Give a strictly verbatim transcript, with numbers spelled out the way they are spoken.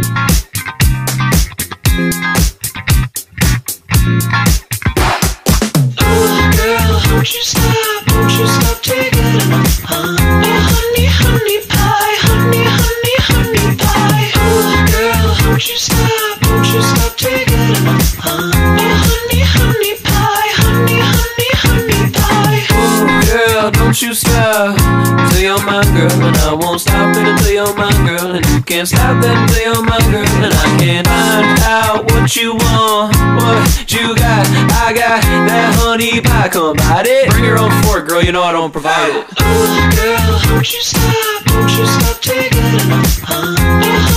Won't you stop, won't you stop till you get enough, huh? Oh honey, honey pie, honey, honey, honey pie. Oh girl, won't you stop, won't you stop till you get enough, huh? Oh honey, honey pie, honey, honey, honey pie. Oh girl, don't you stop till you're my girl, and I won't stop it until you're my girl, and you can't stop that until you're my girl, and I can't find out what you want, what you got. I got that honey pie, come bite it. Bring your own fork, girl, you know I don't provide it. Oh girl, won't you stop, won't you stop till you get enough, huh? Oh